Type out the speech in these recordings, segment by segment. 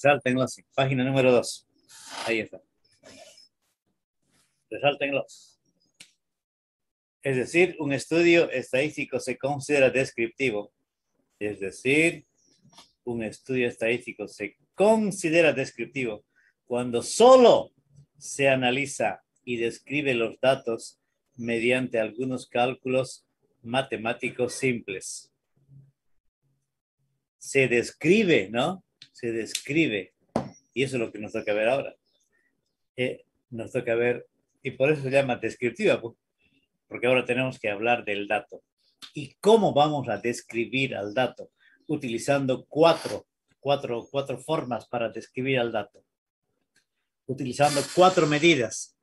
Resáltenlo así. Página número 2. Ahí está. Resáltenlo. Es decir, un estudio estadístico se considera descriptivo. Es decir, un estudio estadístico se considera descriptivo cuando solo se analiza y describe los datos mediante algunos cálculos matemáticos simples. Se describe, ¿no? Se describe. Y eso es lo que nos toca ver ahora. Nos toca ver, y por eso se llama descriptiva, porque ahora tenemos que hablar del dato. ¿Y cómo vamos a describir al dato? Utilizando cuatro formas para describir al dato. Utilizando cuatro medidas.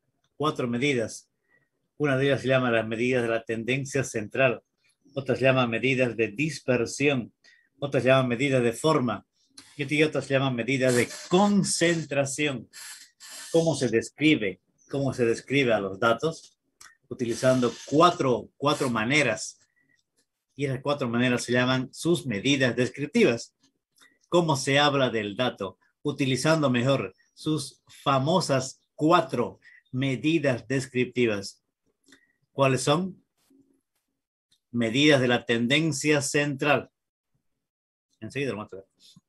Una de ellas se llama las medidas de la tendencia central. Otras se llaman medidas de dispersión. Otras se llaman medidas de forma. Y otras se llaman medidas de concentración. ¿Cómo se describe? ¿Cómo se describe a los datos? Utilizando cuatro maneras. Y esas cuatro maneras se llaman sus medidas descriptivas. ¿Cómo se habla del dato? Utilizando mejor sus famosas cuatro medidas descriptivas. ¿Cuáles son? Medidas de la tendencia central. Enseguida lo muestro.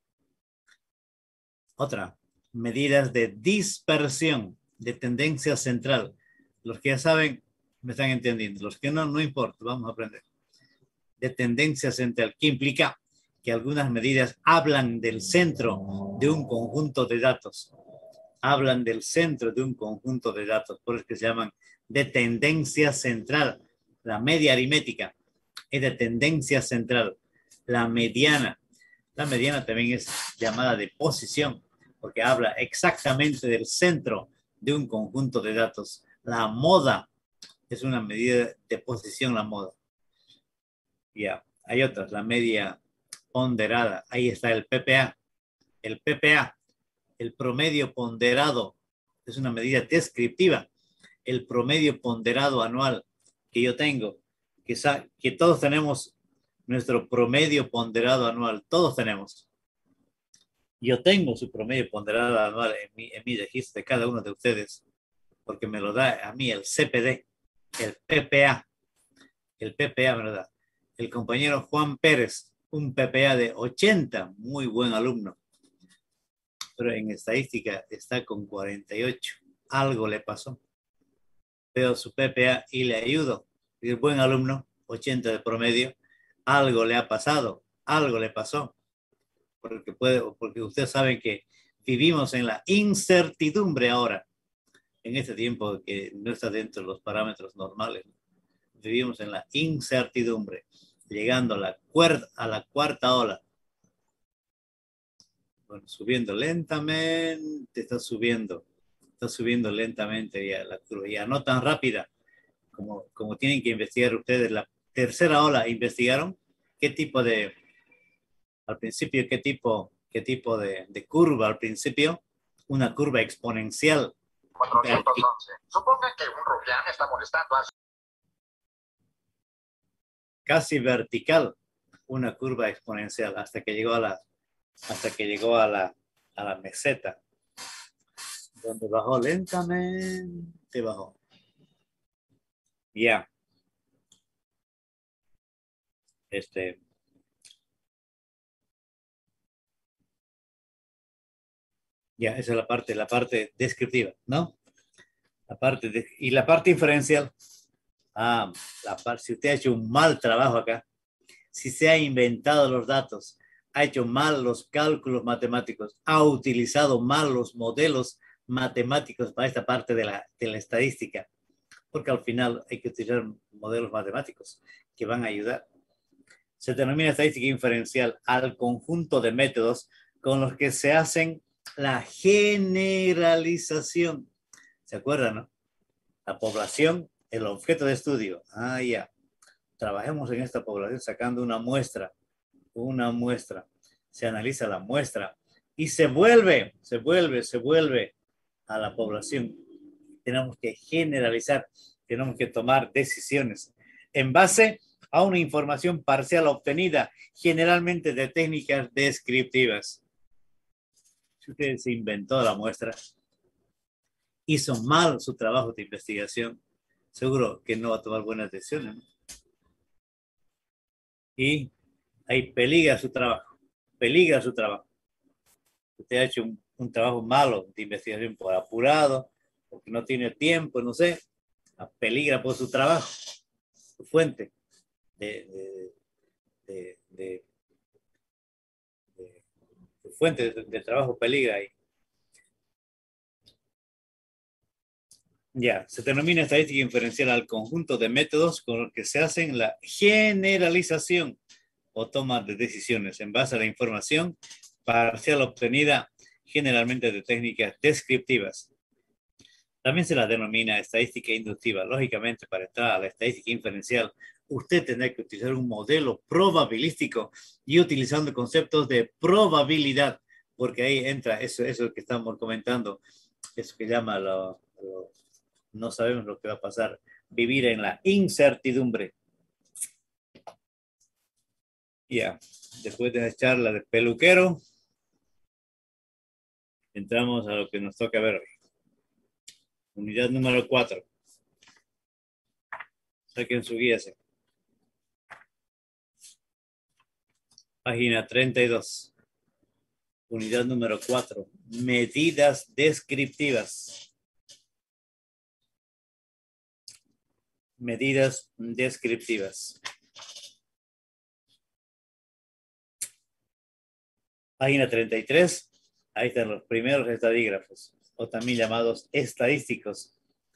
Otra, medidas de dispersión, de tendencia central. Los que ya saben, me están entendiendo. Los que no, no importa, vamos a aprender. De tendencia central, que implica que algunas medidas hablan del centro de un conjunto de datos. Hablan del centro de un conjunto de datos, por eso que se llaman de tendencia central. La media aritmética es de tendencia central. La mediana también es llamada de posición, porque habla exactamente del centro de un conjunto de datos. La moda es una medida de posición, la moda. Ya, hay otras, la media ponderada. Ahí está el PPA. El PPA, el promedio ponderado, es una medida descriptiva. El promedio ponderado anual que yo tengo, que todos tenemos nuestro promedio ponderado anual, todos tenemos. Yo tengo su promedio ponderado anual en mi registro de cada uno de ustedes, porque me lo da a mí el CPD, el PPA. El PPA me lo da. El compañero Juan Pérez, un PPA de 80, muy buen alumno. Pero en estadística está con 48. Algo le pasó. Veo su PPA y le ayudo. Es buen alumno, 80 de promedio. Algo le ha pasado, algo le pasó. Porque ustedes saben que vivimos en la incertidumbre ahora, en este tiempo que no está dentro de los parámetros normales. Vivimos en la incertidumbre, llegando a la cuarta ola. Bueno, subiendo lentamente, está subiendo lentamente ya la curva, ya no tan rápida como tienen que investigar ustedes. La tercera ola, ¿investigaron qué tipo de, al principio, qué tipo de curva al principio? Una curva exponencial. 411. Supongan que un rufián está molestando a... Casi vertical, una curva exponencial, hasta que llegó a la meseta, donde bajó lentamente, bajó. Ya. Ya, esa es la parte descriptiva, ¿no? Y la parte inferencial. Si usted ha hecho un mal trabajo acá, si se ha inventado los datos, ha hecho mal los cálculos matemáticos, ha utilizado mal los modelos matemáticos para esta parte de la estadística, porque al final hay que utilizar modelos matemáticos que van a ayudar. Se denomina estadística inferencial al conjunto de métodos con los que se hacen la generalización. ¿Se acuerdan, no? La población, el objeto de estudio. Ya. Trabajemos en esta población sacando una muestra. Se analiza la muestra y se vuelve a la población. Tenemos que generalizar, tenemos que tomar decisiones en base a una información parcial obtenida, generalmente de técnicas descriptivas. Si usted se inventó la muestra, hizo mal su trabajo de investigación, seguro que no va a tomar buenas decisiones, ¿no? Y ahí peligra su trabajo, peligra su trabajo. Usted ha hecho un trabajo malo de investigación por apurado, porque no tiene tiempo, no sé, peligra por su trabajo, su fuente de, de, de, de su fuente de trabajo peligra ahí. Ya, se denomina estadística inferencial al conjunto de métodos con los que se hacen la generalización o toma de decisiones en base a la información parcial obtenida generalmente de técnicas descriptivas. También se la denomina estadística inductiva. Lógicamente, para entrar a la estadística inferencial, usted tendrá que utilizar un modelo probabilístico y utilizando conceptos de probabilidad, porque ahí entra eso que estamos comentando, eso que llama no sabemos lo que va a pasar, vivir en la incertidumbre. Ya, después de la charla de peluquero, entramos a lo que nos toca ver hoy. Unidad número 4. Saquen su guía. Página 32. Unidad número 4. Medidas descriptivas. Medidas descriptivas. Página 33. Ahí están los primeros estadígrafos, o también llamados estadísticos.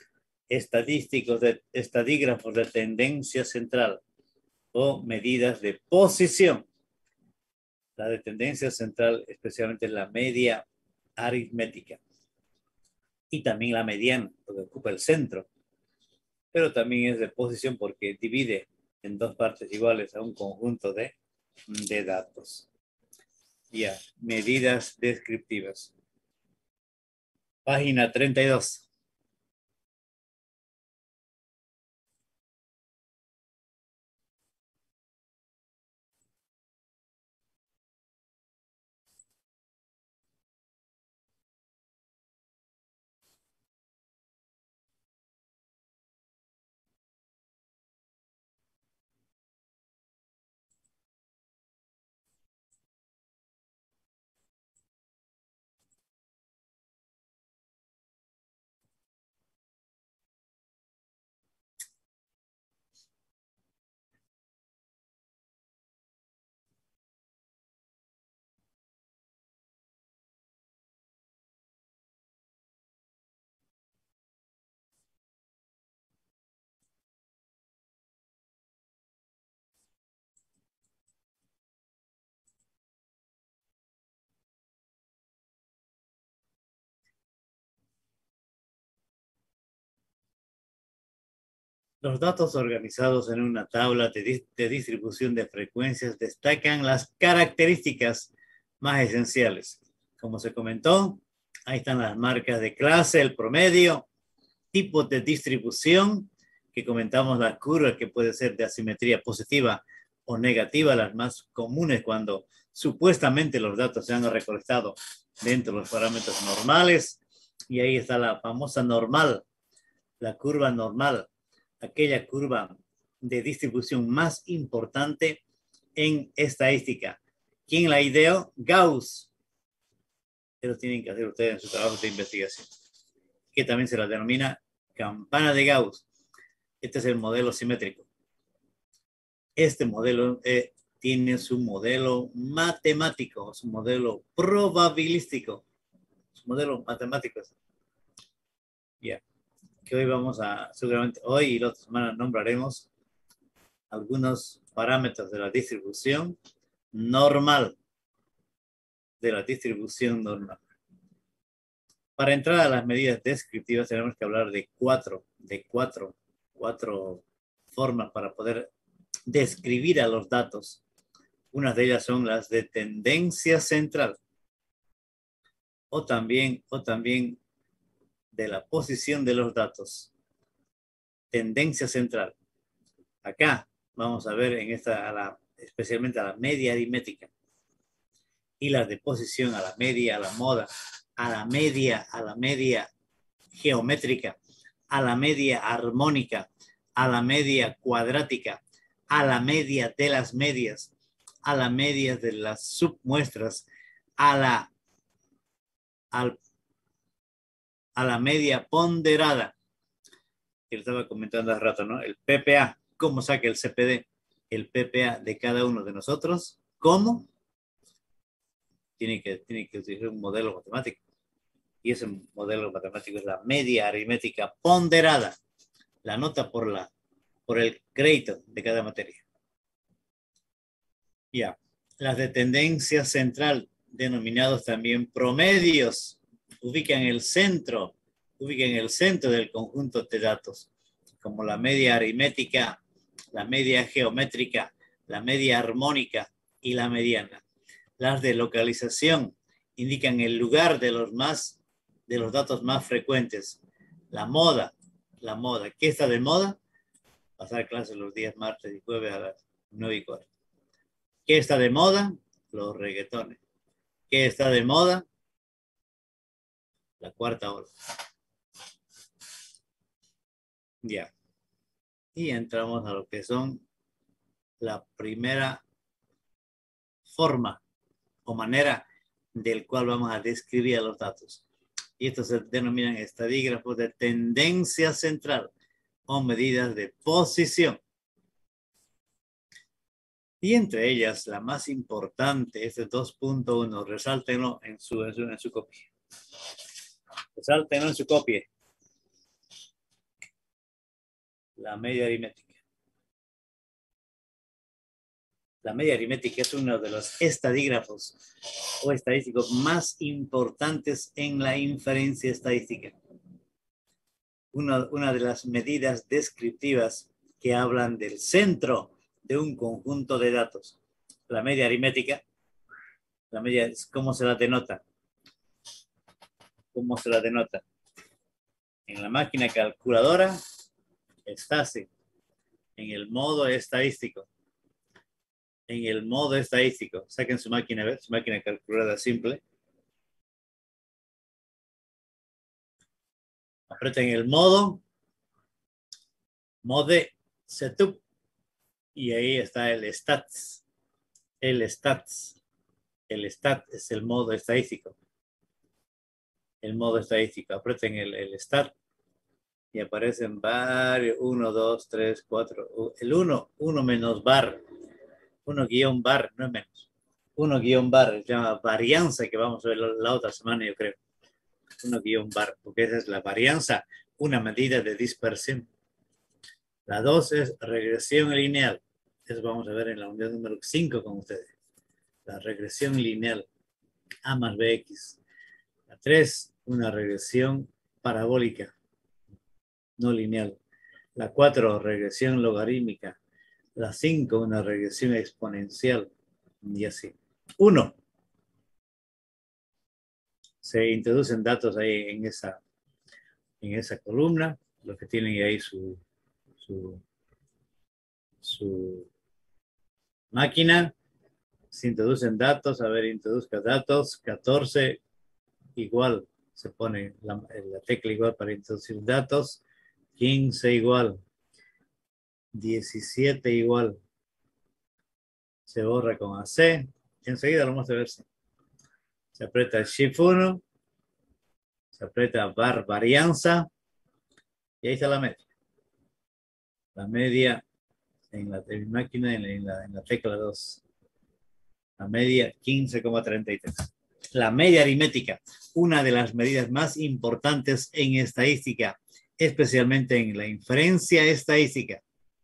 Estadígrafos de tendencia central o medidas de posición. La de tendencia central, especialmente la media aritmética. Y también la mediana, porque ocupa el centro. Pero también es de posición porque divide en dos partes iguales a un conjunto de datos. Ya, medidas descriptivas. Página 32. Los datos organizados en una tabla de distribución de frecuencias destacan las características más esenciales. Como se comentó, ahí están las marcas de clase, el promedio, tipos de distribución, que comentamos las curvas que puede ser de asimetría positiva o negativa, las más comunes cuando supuestamente los datos se han recolectado dentro de los parámetros normales. Y ahí está la famosa normal, la curva normal, aquella curva de distribución más importante en estadística. ¿Quién la ideó? Gauss. Eso tienen que hacer ustedes en su trabajo de investigación, que también se la denomina campana de Gauss. Este es el modelo simétrico. Este modelo tiene su modelo matemático, su modelo probabilístico, su modelo matemático. Ya. Que hoy vamos a, seguramente hoy y la otra semana nombraremos algunos parámetros de la distribución normal. De la distribución normal. Para entrar a las medidas descriptivas tenemos que hablar de cuatro formas para poder describir a los datos. Unas de ellas son las de tendencia central o también de la posición de los datos. Tendencia central. Acá vamos a ver en esta, especialmente a la media aritmética. y las de posición a la media, a la moda, a la media geométrica, a la media armónica, a la media cuadrática, a la media de las medias, a la media de las submuestras, a la media ponderada, que le estaba comentando hace rato, ¿no? El PPA, ¿cómo saca el CPD? El PPA de cada uno de nosotros, ¿cómo? Tiene que utilizar un modelo matemático. Y ese modelo matemático es la media aritmética ponderada, la nota por el crédito de cada materia. Ya, las de tendencia central, denominados también promedios, ubican el centro del conjunto de datos, como la media aritmética, la media geométrica, la media armónica y la mediana. Las de localización indican el lugar de los datos más frecuentes. La moda. ¿Qué está de moda? Pasar clases los días martes y jueves a las 9:15. ¿Qué está de moda? Los reggaetones. ¿Qué está de moda? La cuarta ola. Ya. Y entramos a lo que son la primera forma o manera del cual vamos a describir a los datos. Y estos se denominan estadígrafos de tendencia central o medidas de posición. Y entre ellas, la más importante, este 2.1, resáltenlo en su copia. Resáltenlo en su copia. La media aritmética. La media aritmética es uno de los estadígrafos o estadísticos más importantes en la inferencia estadística. Una de las medidas descriptivas que hablan del centro de un conjunto de datos. La media aritmética, ¿cómo se la denota? ¿Cómo se la denota? En la máquina calculadora está así, en el modo estadístico. En el modo estadístico, saquen su máquina, a ver, su máquina calculadora simple. Aprieten el modo setup, y ahí está el stats. El stat es el modo estadístico. El modo estadístico. Aprieten el stat y aparecen varios, 1, 2, 3, 4. El 1 menos bar. 1 guión bar, no es menos. 1 guión bar, se llama varianza, que vamos a ver la otra semana, yo creo. 1 guión bar, porque esa es la varianza, una medida de dispersión. La 2 es regresión lineal. Eso vamos a ver en la unidad número 5 con ustedes. La regresión lineal, A más BX. La 3, una regresión parabólica, no lineal. La 4, regresión logarítmica. La 5, una regresión exponencial. Y así. 1. Se introducen datos ahí en esa columna. Los que tienen ahí su máquina. Se introducen datos. A ver, introduzca datos. 14 igual. Se pone la tecla igual para introducir datos. 15 igual. 17 igual. Se borra con AC. Enseguida lo vamos a ver. Se aprieta el Shift 1. Se aprieta bar varianza. Y ahí está la media. La media en la máquina en la tecla 2. La media 15,33. La media aritmética, una de las medidas más importantes en estadística, especialmente en la inferencia estadística.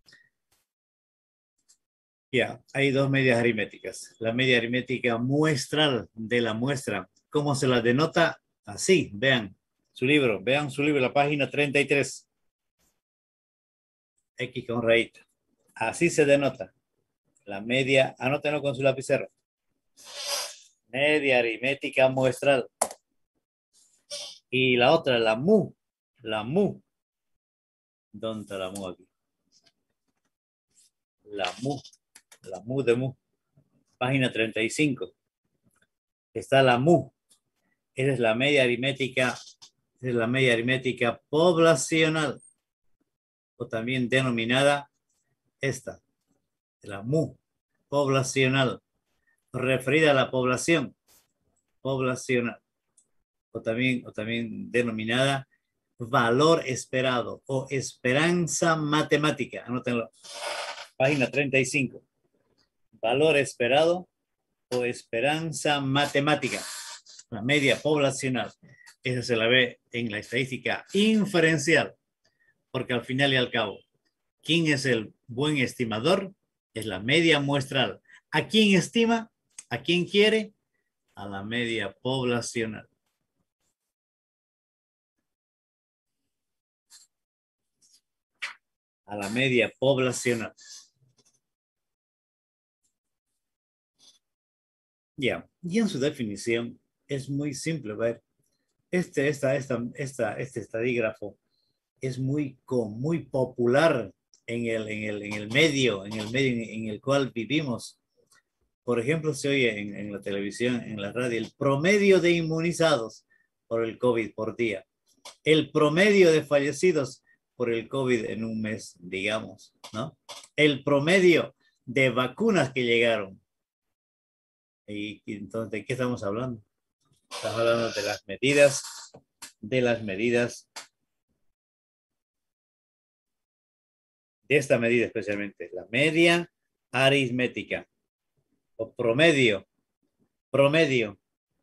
Ya, hay dos medias aritméticas. La media aritmética muestral de la muestra. ¿Cómo se la denota? Así, vean su libro, la página 33. X con rayita. Así se denota. La media, anótenlo con su lapicero. Media aritmética muestral. Y la otra, la mu. ¿Dónde está la mu aquí? La mu de mu. Página 35. Está la mu. Esa es la media aritmética. Es la media aritmética poblacional, o también denominada esta, la mu poblacional, referida a la población poblacional, o también denominada valor esperado o esperanza matemática. Anótenlo. Página 35. Valor esperado o esperanza matemática. La media poblacional. Esa se la ve en la estadística inferencial, porque al final y al cabo, ¿quién es el buen estimador? Es la media muestral. ¿A quién estima? ¿A quién quiere? A la media poblacional. A la media poblacional. Ya, y en su definición es muy simple. Ver, este estadígrafo es muy popular en el medio en el cual vivimos. Por ejemplo, se oye en la televisión, en la radio, el promedio de inmunizados por el COVID por día, el promedio de fallecidos por el COVID en un mes, digamos, ¿no? El promedio de vacunas que llegaron. Y entonces, ¿de qué estamos hablando? Estamos hablando de las medidas, de esta medida especialmente, la media aritmética o promedio.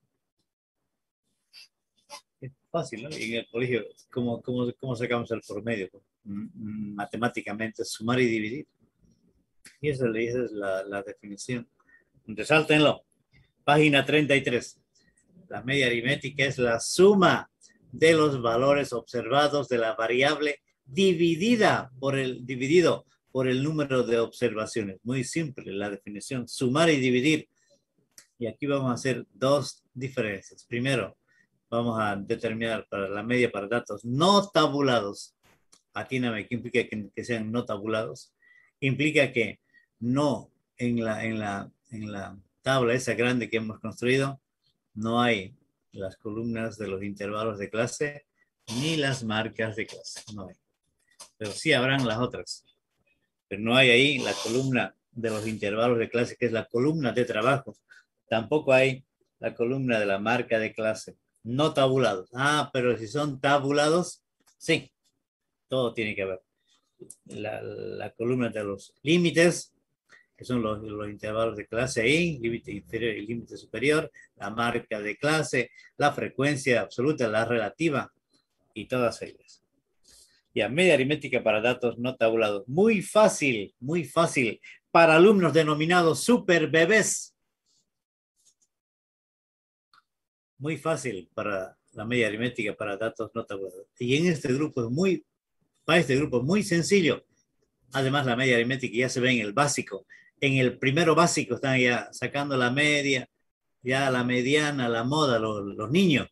Es fácil, ¿no? Y en el colegio, ¿cómo sacamos el promedio? Matemáticamente, sumar y dividir. Y esa es la definición. Resáltenlo. Página 33. La media aritmética es la suma de los valores observados de la variable dividido por el número de observaciones. Muy simple la definición, sumar y dividir. Y aquí vamos a hacer dos diferencias. Primero, vamos a determinar para la media para datos no tabulados. Atíname, ¿qué implica que sean no tabulados? Implica que no en la tabla esa grande que hemos construido, no hay las columnas de los intervalos de clase ni las marcas de clase. No hay. Pero sí habrán las otras. Pero no hay ahí la columna de los intervalos de clase, que es la columna de trabajo. Tampoco hay la columna de la marca de clase. No tabulados. Ah, pero si son tabulados, sí, todo tiene que ver. La columna de los límites, que son los intervalos de clase ahí, límite inferior y límite superior, la marca de clase, la frecuencia absoluta, la relativa y todas ellas. Ya, media aritmética para datos no tabulados. Muy fácil para alumnos denominados super bebés. Muy fácil para la media aritmética para datos no tabulados. Y en este grupo para este grupo es muy sencillo. Además, la media aritmética ya se ve en el básico. En el primero básico están ya sacando la media, ya la mediana, la moda, los niños.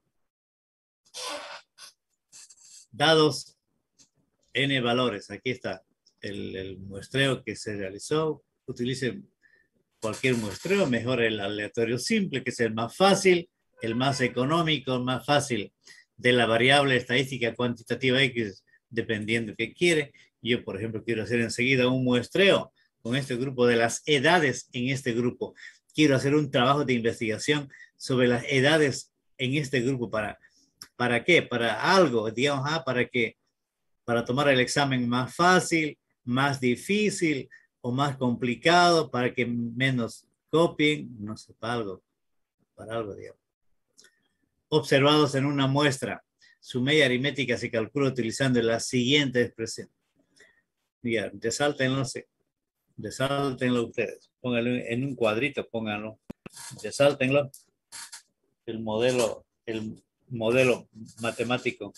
Dados n valores. Aquí está el muestreo que se realizó. Utilicen cualquier muestreo, mejor el aleatorio simple, que es el más fácil, el más económico, el más fácil de la variable estadística cuantitativa X, dependiendo de qué quiere. Yo, por ejemplo, quiero hacer enseguida un muestreo con este grupo de las edades en este grupo. Quiero hacer un trabajo de investigación sobre las edades en este grupo. ¿Para qué? Para algo, digamos, para tomar el examen más fácil, más difícil o más complicado, para que menos copien, no sé, para algo, digamos. Observados en una muestra, su media aritmética se calcula utilizando la siguiente expresión. Ya, resáltenlo ustedes. Pónganlo en un cuadrito, pónganlo. Resáltenlo. El modelo matemático.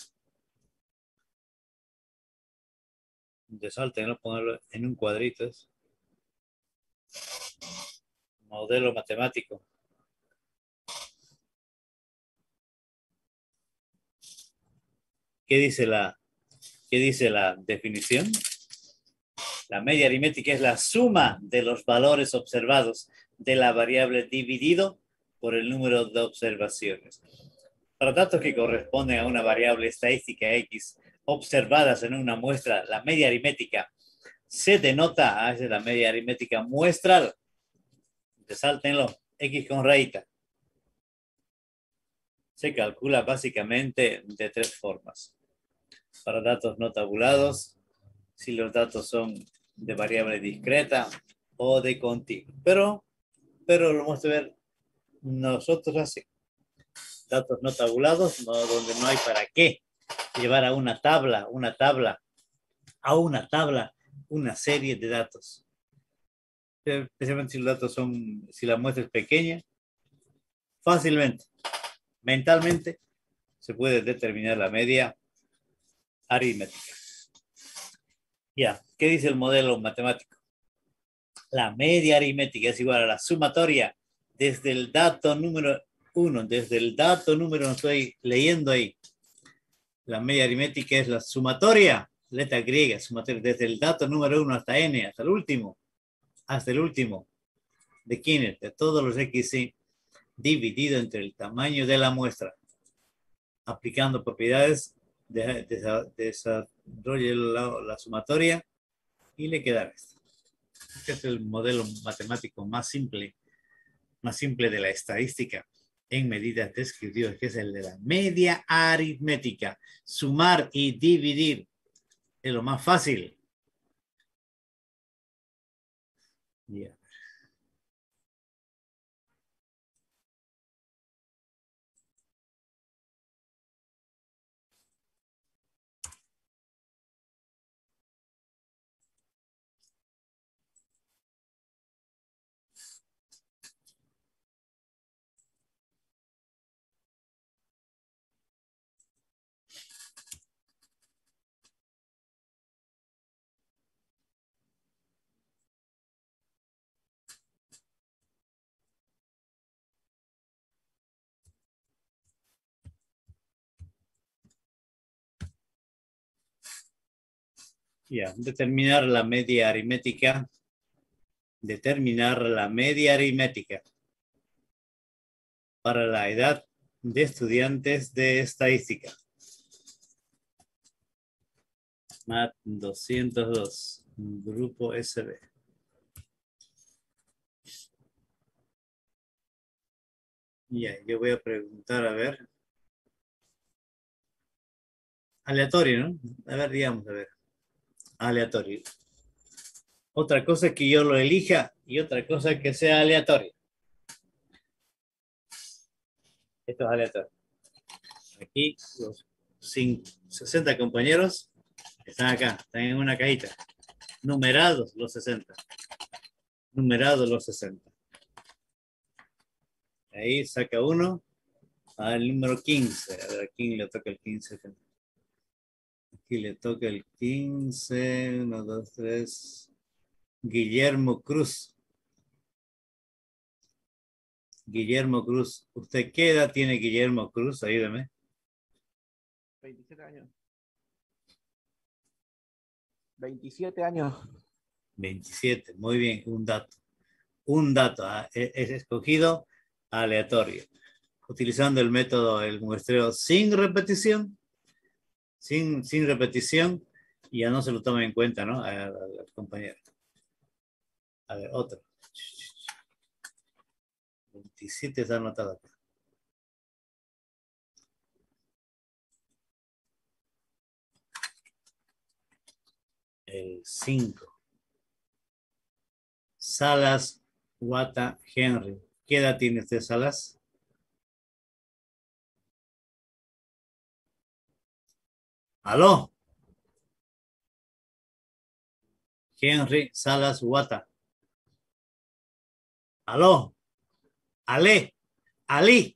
Resáltenlo, pónganlo en un cuadrito. Modelo matemático. ¿Qué dice la definición? La media aritmética es la suma de los valores observados de la variable dividido por el número de observaciones. Para datos que corresponden a una variable estadística X observadas en una muestra, la media aritmética se denota, es la media aritmética muestral. Resáltenlo, X con rayita. Se calcula básicamente de tres formas. Para datos no tabulados, si los datos son de variable discreta o de continuo. Pero lo vamos a ver nosotros así. Datos no tabulados, no, donde no hay para qué llevar a una tabla, una serie de datos. Especialmente si los datos son, si la muestra es pequeña, fácilmente, mentalmente, se puede determinar la media aritmética. Ya, ¿qué dice el modelo matemático? La media aritmética es igual a la sumatoria desde el dato número 1, desde el dato número, estoy leyendo ahí. La media aritmética es la sumatoria, letra griega, sumatoria, desde el dato número 1 hasta n, hasta el último, de quiénes, de todos los xy, dividido entre el tamaño de la muestra, aplicando propiedades, desarrolle la sumatoria y le queda esto. Este es el modelo matemático más simple de la estadística en medidas descriptivas, que es el de la media aritmética. Sumar y dividir es lo más fácil. Yeah. Determinar la media aritmética. Determinar la media aritmética para la edad de estudiantes de estadística. MAT 202, grupo SB. Ya, yo voy a preguntar, a ver. Aleatorio, ¿no? A ver, digamos, a ver. Aleatorio. Otra cosa es que yo lo elija y otra cosa es que sea aleatorio. Esto es aleatorio. Aquí los 60 compañeros están acá, están en una cajita. Numerados los 60. Numerados los 60. Ahí saca uno al número 15. A ver, ¿a quién le toca el 15? Aquí le toca el 15. 1, 2, 3. Guillermo Cruz. Guillermo Cruz. ¿Usted qué edad tiene Guillermo Cruz? Ayúdame. 27 años. 27 años. 27. Muy bien. Un dato. Un dato. Es escogido aleatorio. Utilizando el método, el muestreo sin repetición. Sin repetición. Y ya no se lo toma en cuenta, ¿no? Al compañero. A ver, otro. 27 está anotado acá. El 5. Salas Wata Henry. ¿Qué edad tiene usted, Salas? ¿Aló? Henry Salas Wata. ¿Aló? ¿Ale? ¿Ali?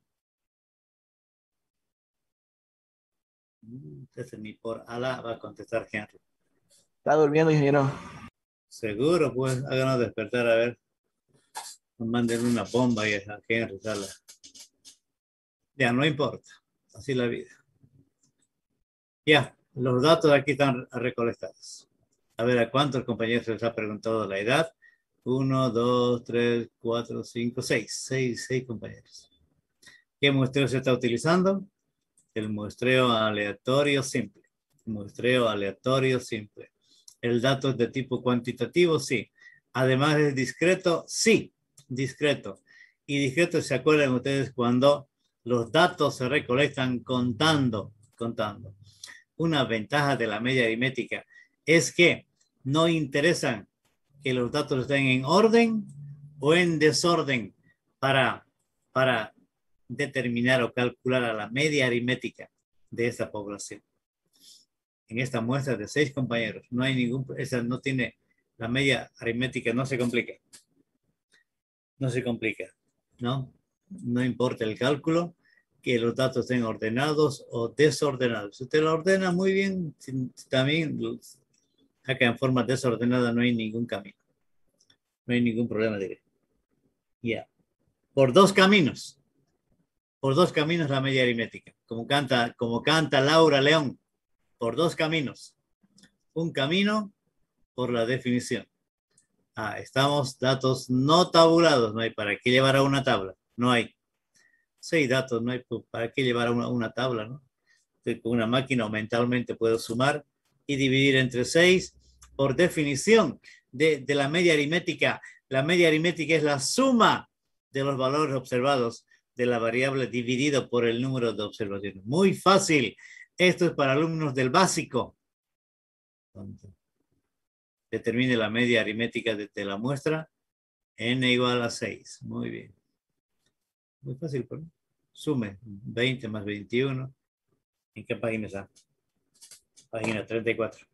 Entonces ni por Ala va a contestar Henry. Está durmiendo, ingeniero. Seguro, pues, háganos despertar, a ver. Manden una bomba y a Henry Salas. Ya, no importa. Así la vida. Ya, los datos aquí están recolectados. A ver, ¿a cuántos compañeros les ha preguntado la edad? 1, 2, 3, 4, 5, 6. 6 compañeros. ¿Qué muestreo se está utilizando? El muestreo aleatorio simple. Muestreo aleatorio simple. ¿El dato es de tipo cuantitativo? Sí. Además es discreto, sí, discreto. Y discreto, ¿se acuerdan ustedes cuando los datos se recolectan contando? Una ventaja de la media aritmética es que no interesan que los datos estén en orden o en desorden para determinar o calcular a la media aritmética de esta población. En esta muestra de 6 compañeros, no hay esa no tiene, la media aritmética no se complica. No se complica, ¿no? No importa el cálculo, que los datos estén ordenados o desordenados. Si usted lo ordena muy bien, también acá en forma desordenada no hay ningún camino. No hay ningún problema de ya. Por dos caminos la media aritmética. Como canta Laura León, por dos caminos. Un camino por la definición. Estamos datos no tabulados, no hay para qué llevar a una tabla, no hay. 6 datos, no hay para qué llevar a una tabla, ¿no? Entonces, con una máquina mentalmente puedo sumar y dividir entre 6 por definición de la media aritmética. La media aritmética es la suma de los valores observados de la variable dividido por el número de observaciones. Muy fácil. Esto es para alumnos del básico. Determine la media aritmética de la muestra. N igual a 6. Muy bien. Muy fácil, ¿no? Sume 20 más 21. ¿En qué página está? Página 34.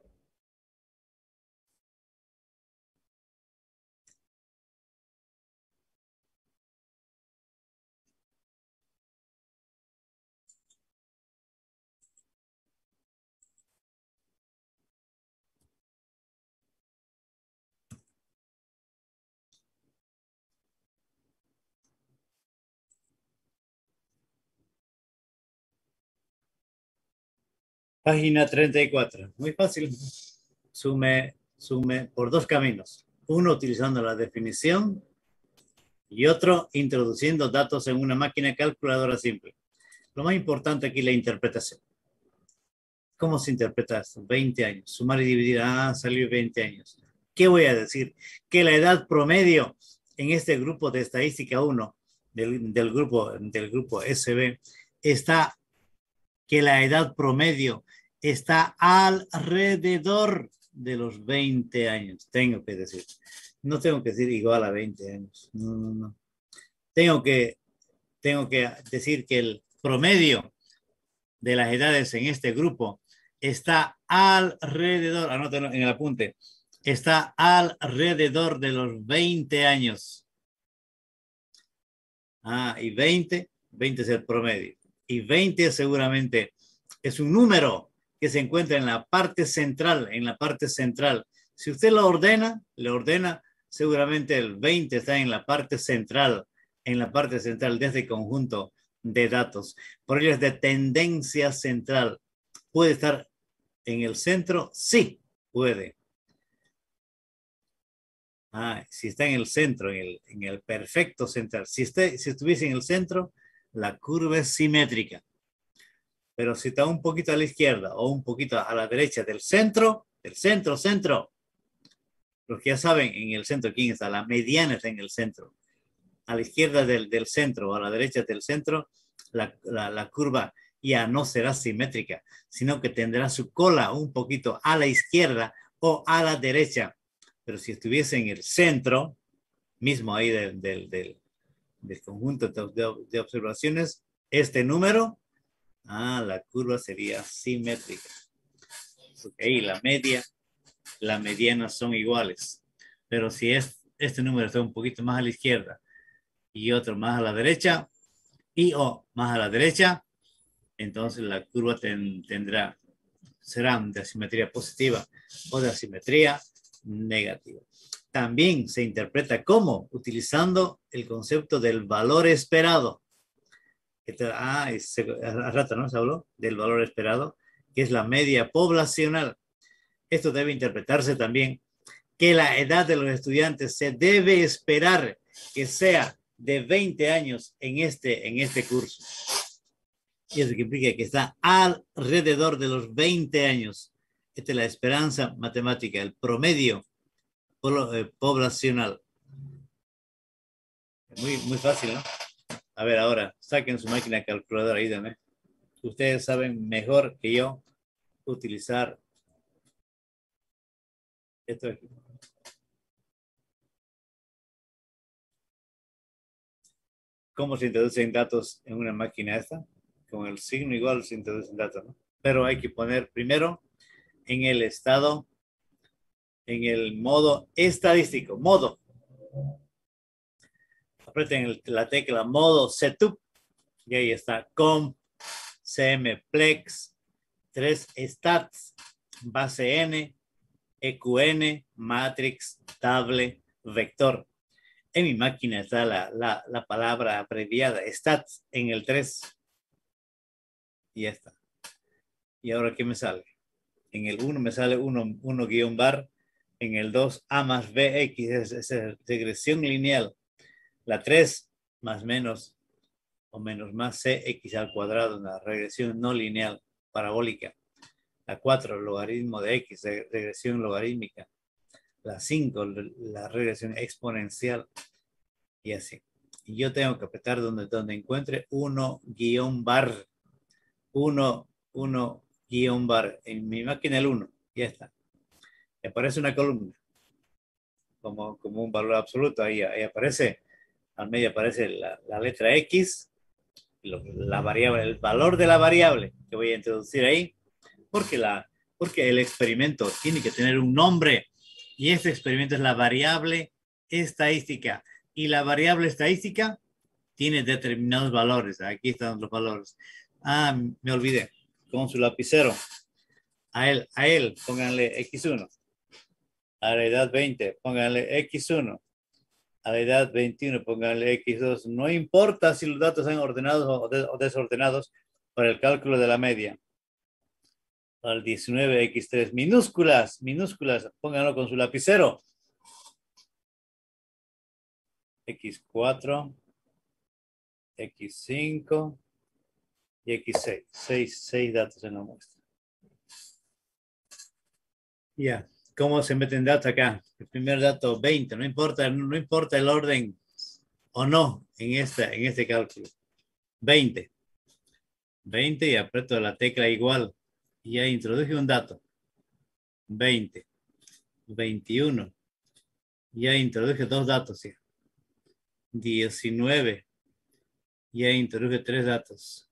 Página 34. Muy fácil. Sume por dos caminos. Uno utilizando la definición y otro introduciendo datos en una máquina calculadora simple. Lo más importante aquí es la interpretación. ¿Cómo se interpreta esto? 20 años. Sumar y dividir. Salió 20 años. ¿Qué voy a decir? Que la edad promedio en este grupo de estadística 1 del grupo SB está, que la edad promedio está alrededor de los 20 años. Tengo que decir. No tengo que decir igual a 20 años. No. Tengo que decir que el promedio de las edades en este grupo está alrededor, anótenlo en el apunte, está alrededor de los 20 años. Y 20 es el promedio. Y 20 seguramente es un número que se encuentra en la parte central, Si usted lo ordena, seguramente el 20 está en la parte central de este conjunto de datos. Por ello es de tendencia central. ¿Puede estar en el centro? Sí, puede. Si está en el centro, en el perfecto central. Si estuviese en el centro, la curva es simétrica. Pero si está un poquito a la izquierda o un poquito a la derecha del centro, los que ya saben, en el centro, ¿quién está? La mediana está en el centro. A la izquierda del centro o a la derecha del centro, la curva ya no será simétrica, sino que tendrá su cola un poquito a la izquierda o a la derecha. Pero si estuviese en el centro, mismo ahí del conjunto de observaciones, este número, la curva sería simétrica. Porque ahí la mediana son iguales. Pero si este número está un poquito más a la izquierda y otro más a la derecha, más a la derecha, entonces la curva será de asimetría positiva o de asimetría negativa. También se interpreta como utilizando el concepto del valor esperado. Hace rato, ¿no? Se habló del valor esperado, que es la media poblacional. Esto debe interpretarse también que la edad de los estudiantes se debe esperar que sea de 20 años en este curso. Y eso implica que está alrededor de los 20 años. Esta es la esperanza matemática, el promedio poblacional. Muy fácil, ¿no? A ver, ahora, saquen su máquina calculadora, ayúdenme. Ustedes saben mejor que yo utilizar esto aquí. ¿Cómo se introducen datos en una máquina esta? Con el signo igual se introducen datos, ¿no? Pero hay que poner primero en el estado, en el modo estadístico, modo. Aprieten la tecla modo setup y ahí está comp, cmplex, 3 stats, base n, eqn, matrix, table, vector. En mi máquina está la palabra abreviada stats en el 3 y ya está. ¿Y ahora qué me sale? En el 1 me sale 1 guión bar, en el 2 a más bx, es regresión lineal. La 3 más menos o menos más cx al cuadrado, una regresión no lineal parabólica. La 4, logaritmo de x, regresión logarítmica. La 5, la regresión exponencial. Y así. Y yo tengo que apretar donde encuentre 1 guión bar. 1 guión bar. En mi máquina el 1. Ya está. Y aparece una columna. Como un valor absoluto. Ahí aparece. Al medio aparece la letra X. La variable, el valor de la variable que voy a introducir ahí. Porque el experimento tiene que tener un nombre. Y este experimento es la variable estadística. Y la variable estadística tiene determinados valores. Aquí están los valores. Ah, me olvidé. Con su lapicero. A él pónganle X1. A la edad 20, pónganle X1. A la edad 21, pónganle X2. No importa si los datos están ordenados o desordenados para el cálculo de la media. Al 19, X3. Minúsculas. Pónganlo con su lapicero. X4, X5 y X6. Seis datos en la muestra. Ya. ¿Cómo se meten datos acá? El primer dato, 20. No importa el orden o no en este cálculo. 20. 20 y aprieto la tecla igual. Y ya introduje un dato. 20. 21. Ya introduje dos datos. ¿Sí? 19. Ya introduje tres datos.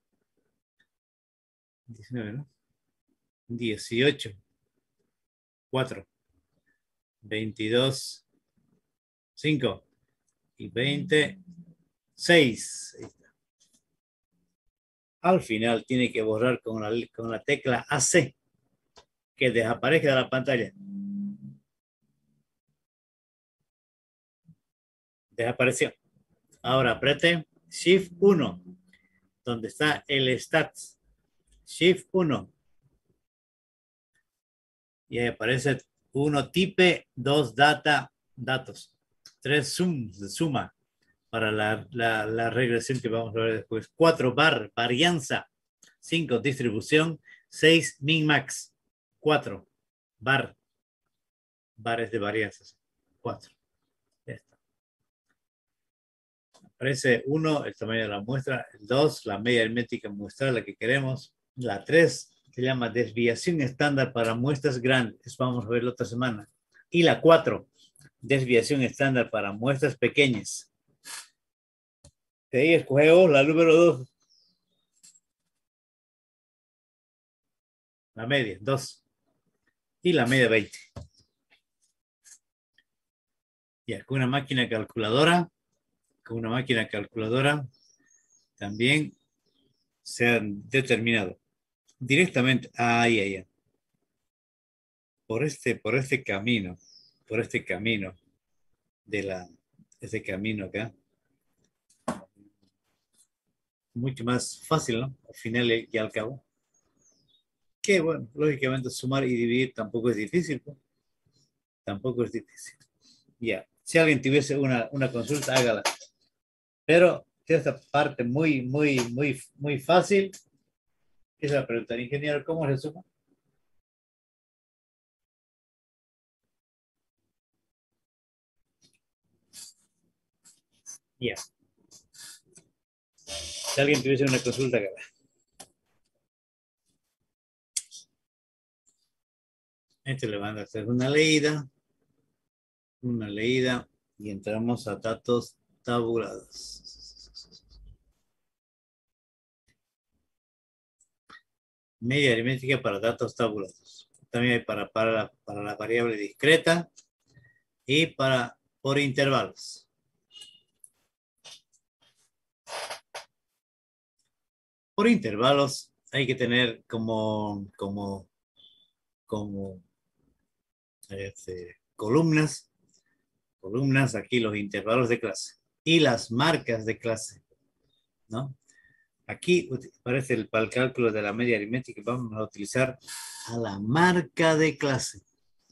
19, ¿no? 18. 4. 22. 5. Y 20. 6. Ahí está. Al final tiene que borrar con la tecla AC. Que desaparezca de la pantalla. Desapareció. Ahora apriete Shift 1. Donde está el Stats. Shift 1. Y ahí aparece 1 type, 2 data, datos. 3 suma para la regresión que vamos a ver después. 4 bar, varianza. 5 distribución. 6 min max. 4 bar. Bares de varianzas. 4. Ya está. Aparece 1, el tamaño de la muestra. El 2, la media aritmética muestral, la que queremos. La 3 se llama desviación estándar para muestras grandes. Eso vamos a ver la otra semana. Y la 4, desviación estándar para muestras pequeñas. De ahí escogemos la número 2. La media, 2. Y la media, 20. Ya, con una máquina calculadora también se han determinado directamente, ahí. Por este camino este camino acá, mucho más fácil, ¿no? Al final y al cabo. Que bueno, lógicamente sumar y dividir tampoco es difícil, ¿no? Tampoco es difícil. Ya, si alguien tuviese una consulta, hágala. Pero esta parte muy fácil. Esa es la pregunta, ingeniero, ¿cómo se suma? Ya. Si alguien tuviese una consulta, acá. Este le van a hacer una leída y entramos a datos tabulados. Media aritmética para datos tabulados. También hay para la variable discreta y por intervalos. Por intervalos hay que tener como columnas aquí los intervalos de clase y las marcas de clase, ¿no? Aquí parece para el cálculo de la media aritmética vamos a utilizar a la marca de clase.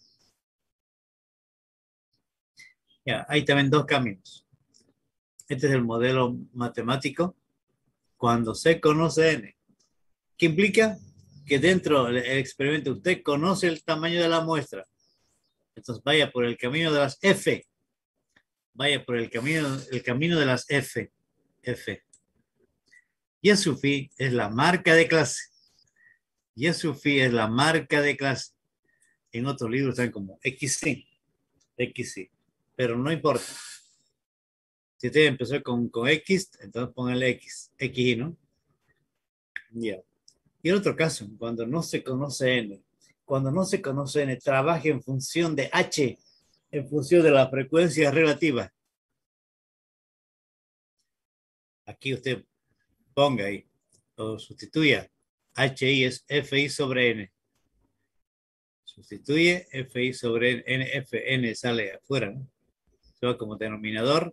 Ya, hay también dos caminos. Este es el modelo matemático cuando se conoce n. ¿Qué implica? Que dentro del experimento usted conoce el tamaño de la muestra. Entonces vaya por el camino de las F. Vaya por el camino de las F. F. Y su phi es la marca de clase. Y su phi es la marca de clase. En otros libros están como XC. XC. Pero no importa. Si usted empezó con X, entonces póngale X. XY, ¿no? Ya. Y el otro caso, cuando no se conoce N. Cuando no se conoce N, trabaje en función de H, en función de la frecuencia relativa. Aquí usted ponga ahí, o sustituya. HI es FI sobre N. Sustituye FI sobre N, FN sale afuera, ¿no? Se va como denominador.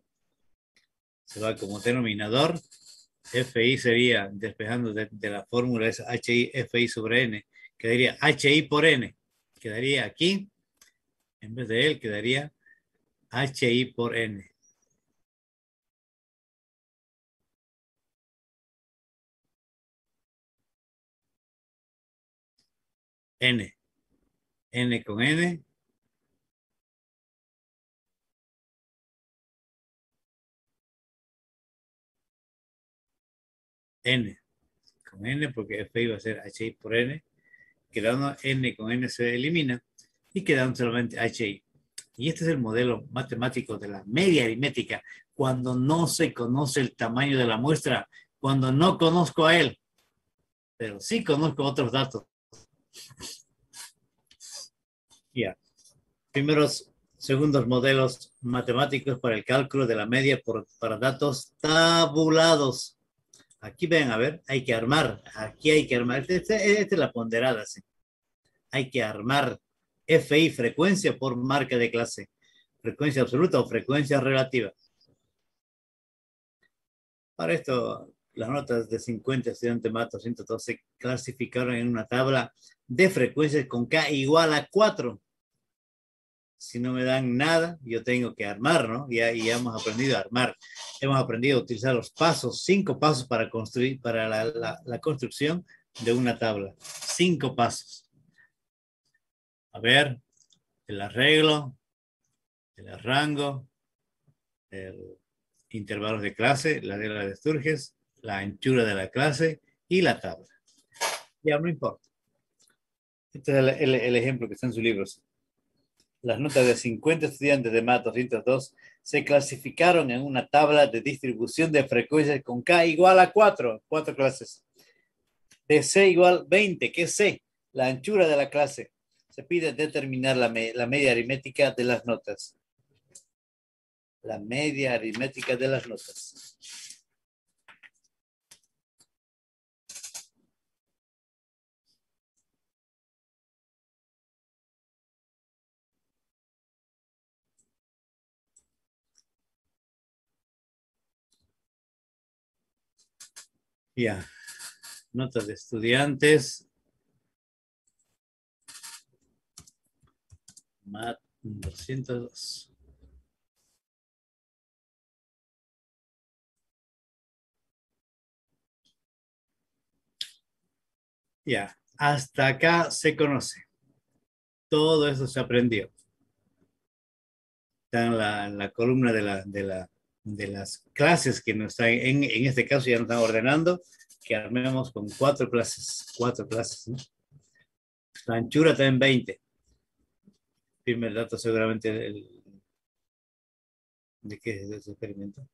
FI sería, despejando de la fórmula, es HI, FI sobre N. Quedaría HI por N. Quedaría aquí, en vez de él, quedaría HI por N. N. N con N. N. Con N, porque FI va a ser HI por N. Quedando N con N se elimina y quedando solamente HI. Y este es el modelo matemático de la media aritmética. Cuando no se conoce el tamaño de la muestra, cuando no conozco a él, pero sí conozco otros datos. Ya. Primeros, segundos modelos matemáticos para el cálculo de la media para datos tabulados. Aquí ven, a ver, hay que armar. Aquí hay que armar. Esta es la ponderada, sí. Hay que armar FI, frecuencia por marca de clase. Frecuencia absoluta o frecuencia relativa. Para esto, las notas de 50 estudiantes más 202 se clasificaron en una tabla de frecuencias con K igual a 4. Si no me dan nada, yo tengo que armar, ¿no? Ya hemos aprendido a armar. Hemos aprendido a utilizar los pasos, 5 pasos para construir, para la construcción de una tabla. 5 pasos. A ver, el arreglo, el rango, el intervalos de clase, la regla de Sturges, la anchura de la clase y la tabla. Ya no importa. Este es el ejemplo que está en sus libros. Las notas de 50 estudiantes de MAT 202 se clasificaron en una tabla de distribución de frecuencias con K igual a 4 clases. De C igual 20, ¿qué es C? La anchura de la clase. Se pide determinar la media aritmética de las notas. La media aritmética de las notas. Ya. Notas de estudiantes. MAT 202. Ya, hasta acá se conoce. Todo eso se aprendió. Está en la columna de las clases que nos están, en este caso ya nos están ordenando que armemos con 4 clases, ¿no? La anchura está en 20. Primer dato seguramente de qué es ese experimento.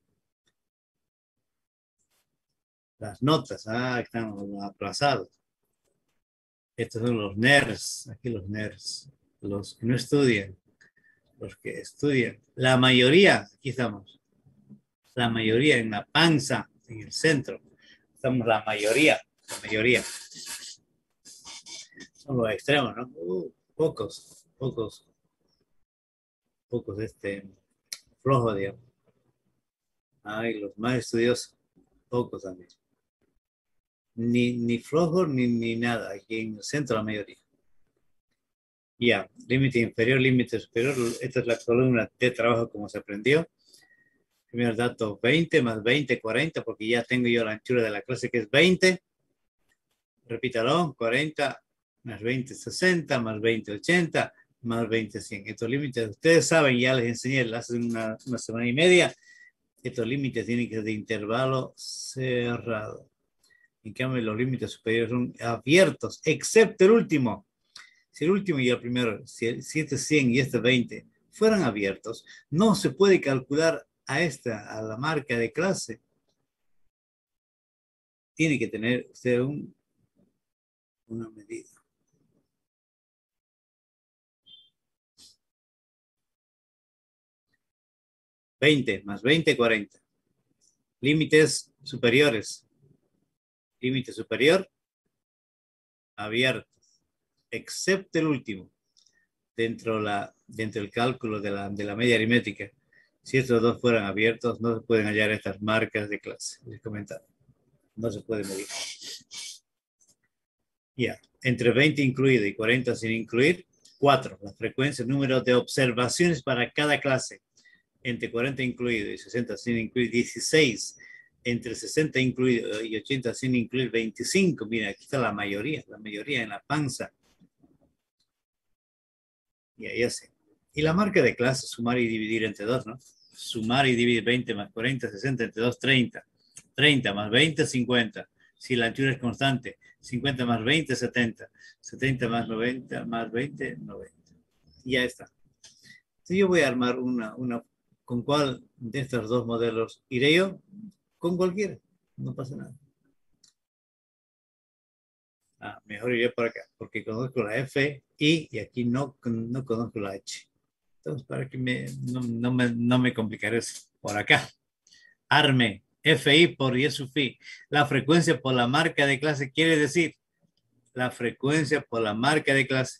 Las notas, están aplazados. Estos son los nerds, aquí los nerds, los que no estudian, los que estudian. La mayoría, aquí estamos, la mayoría en la panza, en el centro. Estamos la mayoría, la mayoría. Son los extremos, ¿no? Pocos, flojos, digamos. Ay, los más estudiosos, pocos también. Ni flojos ni nada, aquí en el centro la mayoría. Ya, límite inferior, límite superior. Esta es la columna de trabajo como se aprendió. Primer dato 20 más 20, 40, porque ya tengo yo la anchura de la clase que es 20. Repítalo, 40 más 20, 60, más 20, 80, más 20, 100. Estos límites, ustedes saben, ya les enseñé hace una semana y media, estos límites tienen que ser de intervalo cerrado. En cambio, los límites superiores son abiertos, excepto el último. Si el último y el primero, si este 100 y este 20 fueran abiertos, no se puede calcular a la marca de clase. Tiene que tener usted una medida. $20 más 20, 40. Límites superiores. Límite superior, abierto, excepto el último, dentro del cálculo de la media aritmética. Si estos dos fueran abiertos, no se pueden hallar estas marcas de clase. Les comentaba. No se puede medir. Ya, entre 20 incluido y 40 sin incluir, 4. La frecuencia, número de observaciones para cada clase. Entre 40 incluido y 60 sin incluir, 16. Entre 60 incluido y 80 sin incluir, 25. Mira, aquí está la mayoría en la panza. Y ahí hace. Y la marca de clase, sumar y dividir entre 2, ¿no? Sumar y dividir 20 más 40, 60 entre 2, 30. 30 más 20, 50. Si la anchura es constante, 50 más 20, 70. 70 más 90 más 20, 90. Y ya está. Entonces yo voy a armar ¿con cuál de estos dos modelos iré yo? Con cualquiera, no pasa nada. Mejor iré por acá, porque conozco la F, I y aquí no conozco la H. Entonces, para que no me complicaré por acá. Arme, FI por Y sub phi. La frecuencia por la marca de clase quiere decir la frecuencia por la marca de clase.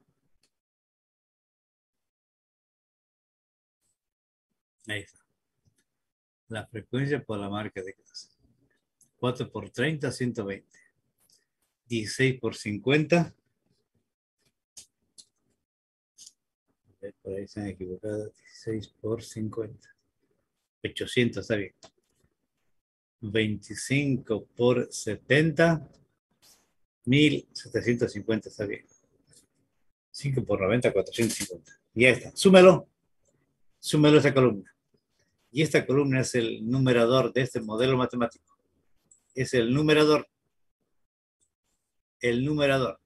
Ahí está. La frecuencia por la marca de clase. 4 por 30, 120. 16 por 50. Por ahí se han equivocado. 16 por 50. 800, está bien. 25 por 70. 1750, está bien. 5 por 90, 450. Ya está. Súmelo esa columna. Y esta columna es el numerador de este modelo matemático. Es el numerador. El numerador.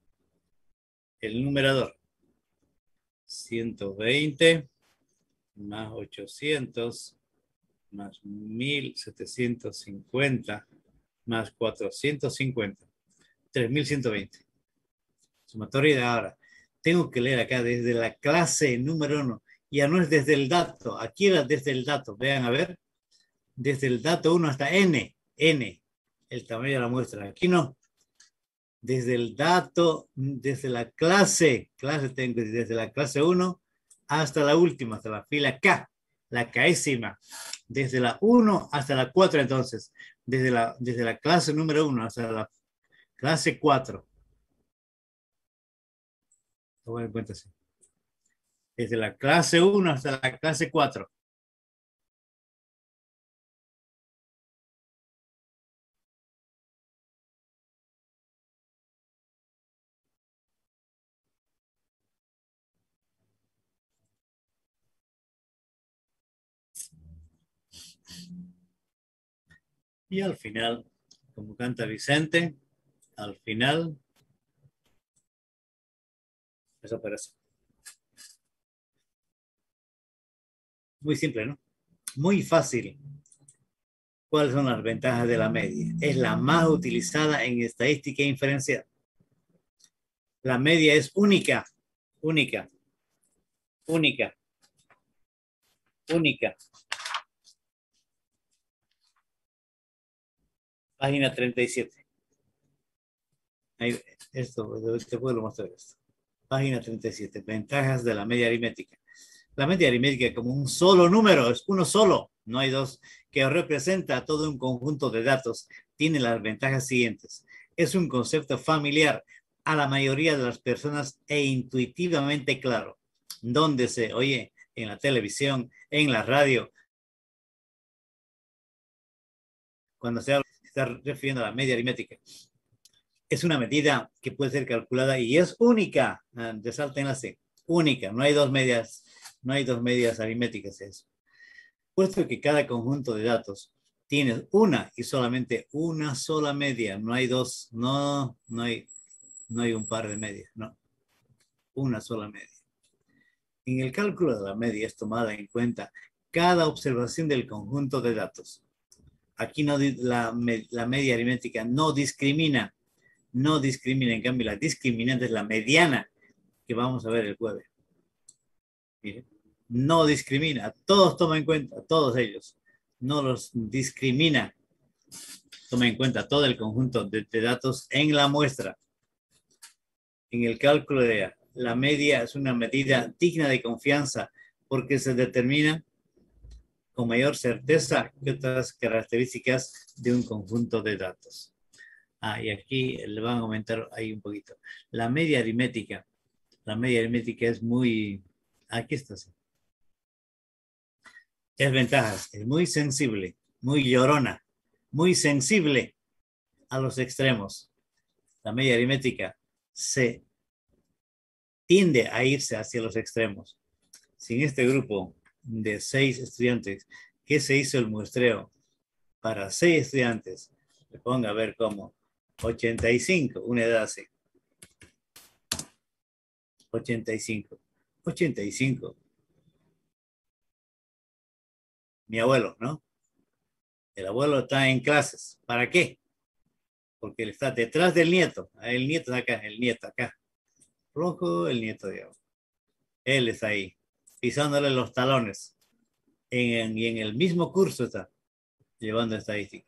120 más 800 más 1750 más 450. 3120. Sumatoria de ahora. Tengo que leer acá desde la clase número 1. Ya no es desde el dato. Aquí era desde el dato. Vean a ver. Desde el dato 1 hasta N. El tamaño de la muestra. Aquí no. Desde el dato, desde la clase tengo desde la clase 1 hasta la última, hasta la fila K, la Késima. Desde la 1 hasta la 4, entonces. Desde la clase número 1 hasta la clase 4. Tomen en cuenta así. Desde la clase 1 hasta la clase 4. Y al final, como canta Vicente, al final, esa operación. Muy simple, ¿no? Muy fácil. ¿Cuáles son las ventajas de la media? Es la más utilizada en estadística inferencial. La media es única, única, única, única. Página 37. Ahí, te puedo mostrar esto. Página 37. Ventajas de la media aritmética. La media aritmética como un solo número, es uno solo, no hay dos, que representa todo un conjunto de datos, tiene las ventajas siguientes. Es un concepto familiar a la mayoría de las personas e intuitivamente claro, donde se oye en la televisión, en la radio. Cuando se está refiriendo a la media aritmética, es una medida que puede ser calculada y es única. Resalten la C, única, no hay dos medias aritméticas. Eso. Puesto que cada conjunto de datos tiene una y solamente una sola media, no hay dos, no hay un par de medias, no, una sola media. En el cálculo de la media es tomada en cuenta cada observación del conjunto de datos. Aquí no, la media aritmética no discrimina, en cambio la discriminante es la mediana que vamos a ver el jueves. Miren, no discrimina, todos toma en cuenta, todos ellos, no los discrimina, toma en cuenta todo el conjunto de datos en la muestra. En el cálculo de la media es una medida digna de confianza porque se determina con mayor certeza que otras características de un conjunto de datos. Y aquí le van a aumentar ahí un poquito. La media aritmética es muy, aquí está. Es ventajas, es muy sensible, muy llorona, muy sensible a los extremos. La media aritmética se tiende a irse hacia los extremos. Si en este grupo de 6 estudiantes que se hizo el muestreo para 6 estudiantes, le ponga a ver cómo 85, una edad así. 85. Mi abuelo, ¿no? El abuelo está en clases. ¿Para qué? Porque él está detrás del nieto. El nieto está acá, el nieto acá. Rojo, el nieto de abajo. Él está ahí, pisándole los talones. Y en el mismo curso está, llevando estadística.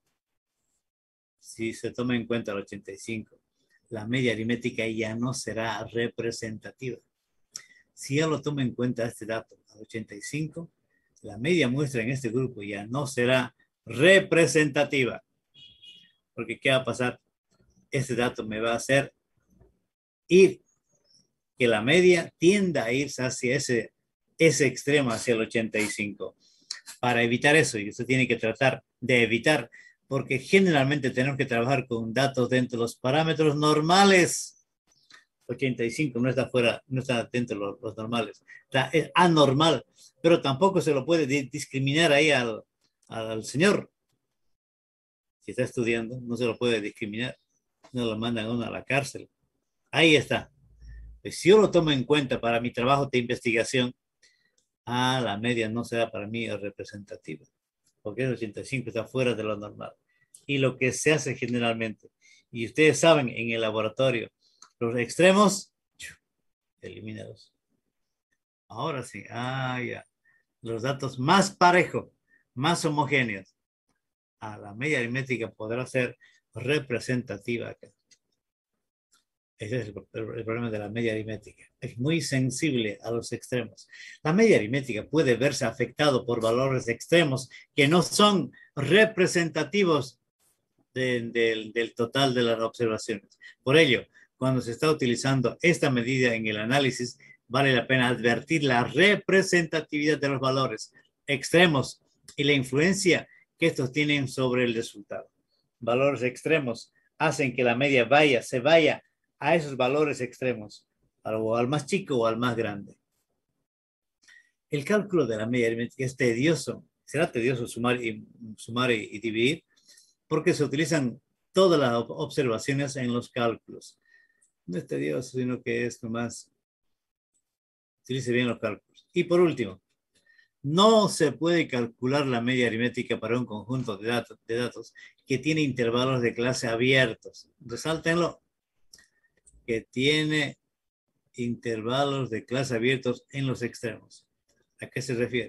Si se toma en cuenta el 85, la media aritmética ya no será representativa. Si ya lo toma en cuenta este dato, el 85, la media muestra en este grupo ya no será representativa. Porque ¿qué va a pasar? Este dato me va a hacer ir, que la media tienda a irse hacia ese extremo, hacia el 85. Para evitar eso, y usted tiene que tratar de evitar, porque generalmente tenemos que trabajar con datos dentro de los parámetros normales. 85 no está fuera, no está dentro de los normales. Es anormal, pero tampoco se lo puede discriminar ahí al señor. Si está estudiando, no se lo puede discriminar. No lo mandan a uno a la cárcel. Ahí está. Pues si yo lo tomo en cuenta para mi trabajo de investigación, la media no será para mí representativa, porque el 85 está fuera de lo normal. Y lo que se hace generalmente, y ustedes saben en el laboratorio, los extremos, elimínalos. Ahora sí, ya. Los datos más parejos, más homogéneos. La media aritmética podrá ser representativa acá. Ese es el problema de la media aritmética. Es muy sensible a los extremos. La media aritmética puede verse afectado por valores extremos que no son representativos del total de las observaciones. Por ello, cuando se está utilizando esta medida en el análisis, vale la pena advertir la representatividad de los valores extremos y la influencia que estos tienen sobre el resultado. Valores extremos hacen que la media se vaya a esos valores extremos, o al más chico o al más grande. El cálculo de la media aritmética es tedioso será tedioso sumar y dividir, porque se utilizan todas las observaciones en los cálculos. No es tedioso, sino que es nomás, utilice bien los cálculos. Y por último, no se puede calcular la media aritmética para un conjunto de datos que tiene intervalos de clase abiertos. Resáltenlo, que tiene intervalos de clase abiertos en los extremos. ¿A qué se refiere?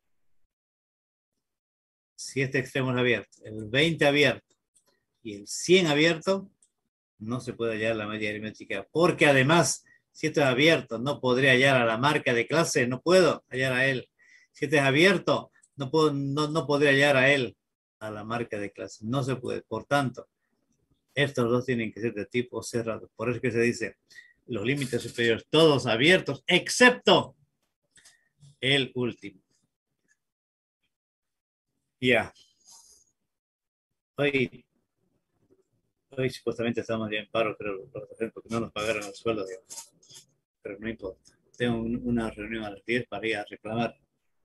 Si este extremo es abierto, el 20 abierto y el 100 abierto, no se puede hallar la media aritmética, porque además, si esto es abierto, no podré hallar a la marca de clase, no puedo hallar a él. Si este es abierto, no podré hallar a él, a la marca de clase. No se puede. Por tanto, estos dos tienen que ser de tipo cerrado. Por eso que se dice, los límites superiores todos abiertos, excepto el último. Ya. Hoy supuestamente estamos ya en paro, pero porque no nos pagaron el sueldo, digamos. Pero no importa. Tengo una reunión a las 10 para ir a reclamar.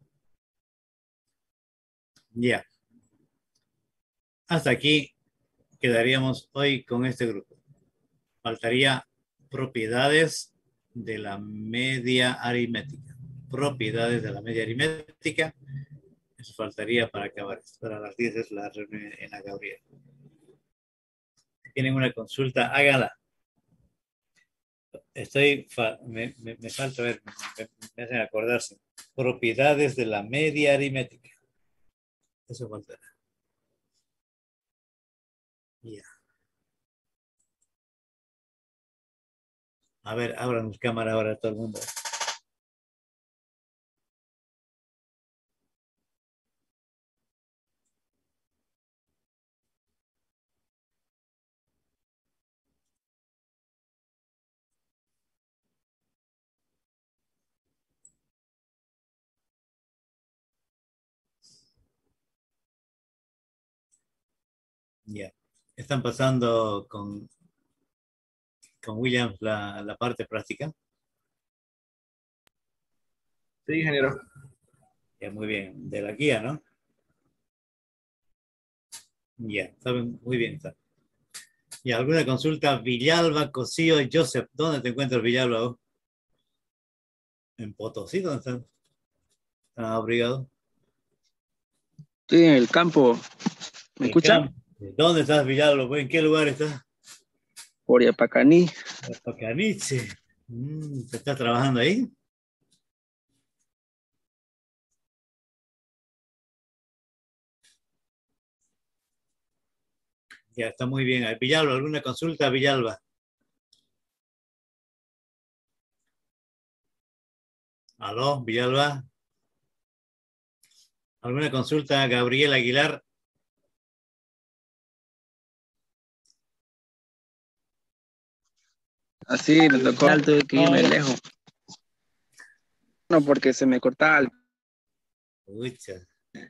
Ya. Hasta aquí quedaríamos hoy con este grupo. Faltaría propiedades de la media aritmética. Propiedades de la media aritmética. Eso faltaría para acabar. Para las 10 es la reunión en la Gabriel. Si tienen una consulta, háganla. Me falta ver, me hacen acordarse. Propiedades de la media aritmética. Eso faltará. Ya. A ver, abran sus cámaras ahora todo el mundo. Ya. Están pasando con Williams la parte práctica. Sí, ingeniero. Ya, muy bien. De la guía, ¿no? Ya, saben, muy bien. Está. ¿Y alguna consulta? Villalba, Cosío, Joseph. ¿Dónde te encuentras, Villalba? ¿Vos? ¿En Potosí? ¿Dónde están? ¿Están abrigados? Estoy en el campo. ¿Me El escucha? campo. ¿Dónde estás, Villalba? ¿En qué lugar estás? Por Yapacaní. Pacaniche. ¿Te estás trabajando ahí? Ya, está muy bien. Villalba, ¿alguna consulta, Villalba? ¿Aló, Villalba? ¿Alguna consulta, Gabriel Aguilar? Así me tocó alto de que irme lejos. No, porque se me cortaba. Ucha.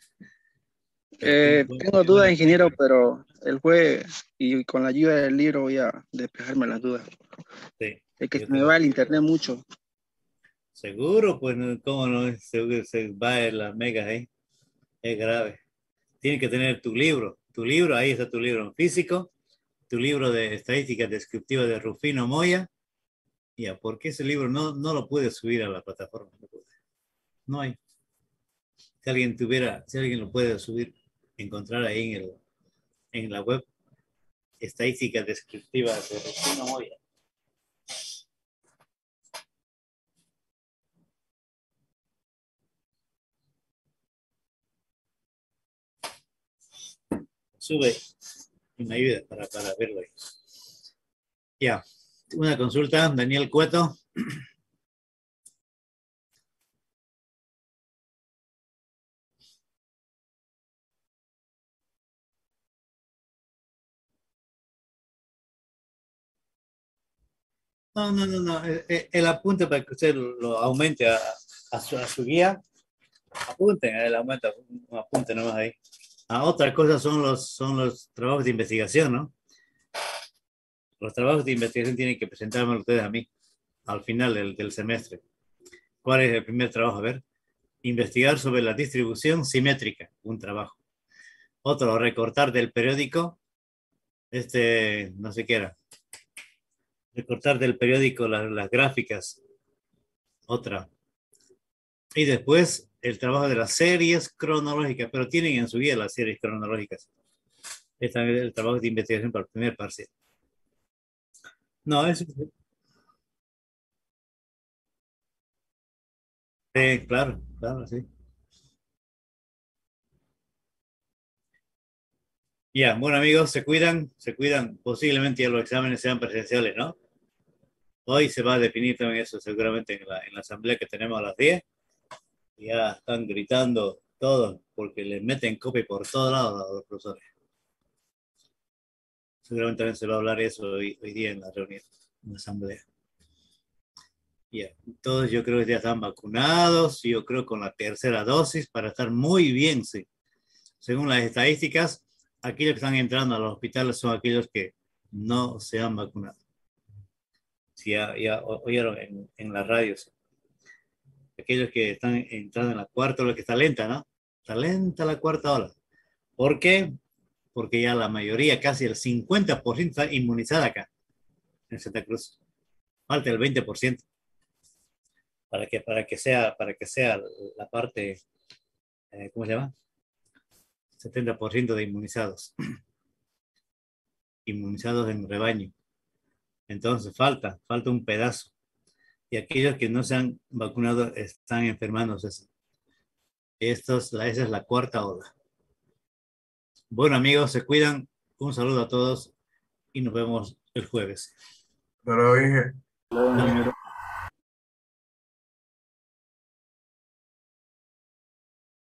Tengo dudas, ingeniero, pero el jueves y con la ayuda del libro voy a despejarme las dudas. Sí, Es que yo se me creo va el que internet mucho. seguro, pues, ¿cómo no? Se va en las megas ahí. Es grave. Tienes que tener tu libro, ahí está tu libro en físico, tu libro de estadísticas descriptivas de Rufino Moya. Ya, porque ese libro no lo puedes subir a la plataforma. No hay. Si alguien lo puede subir, encontrar ahí en la web, estadísticas descriptivas de Rufino Moya. Sube y me ayuda para verlo ahí. Ya, una consulta, Daniel Cueto. No. El apunte para que usted lo aumente a su guía. Apunten, el aumento, un apunte nomás ahí. Otra cosa son los trabajos de investigación, ¿no? Los trabajos de investigación tienen que presentarme ustedes a mí al final del semestre. ¿Cuál es el primer trabajo? A ver. investigar sobre la distribución simétrica, un trabajo. Otro, recortar del periódico, no sé qué era, recortar del periódico las gráficas, otra. Y después el trabajo de las series cronológicas, pero tienen en su vida las series cronológicas. Este es el trabajo de investigación para el primer parcial. No, eso sí, claro, claro, sí. Ya, bueno amigos, se cuidan, posiblemente ya los exámenes sean presenciales, ¿no? Hoy se va a definir también eso, seguramente en la asamblea que tenemos a las 10. Ya están gritando todos porque les meten copia por todos lados a los profesores. Seguramente también se va a hablar eso hoy día en la reunión, en la asamblea. Ya, todos yo creo que ya están vacunados, yo creo con la tercera dosis para estar muy bien, sí. Según las estadísticas, aquellos que están entrando a los hospitales son aquellos que no se han vacunado. Si ya oyeron en las radios, aquellos que están entrando en la cuarta ola, que está lenta, ¿no? Está lenta la cuarta ola. ¿Por qué? Porque ya la mayoría, casi el 50% está inmunizada acá, en Santa Cruz. Falta el 20% para que sea la parte, ¿cómo se llama? 70% de inmunizados. Inmunizados en rebaño. Entonces falta un pedazo. Y aquellos que no se han vacunado están enfermándose. Esa es la cuarta ola. Bueno, amigos, se cuidan. Un saludo a todos y nos vemos el jueves. No lo dije. Luego, ingeniero.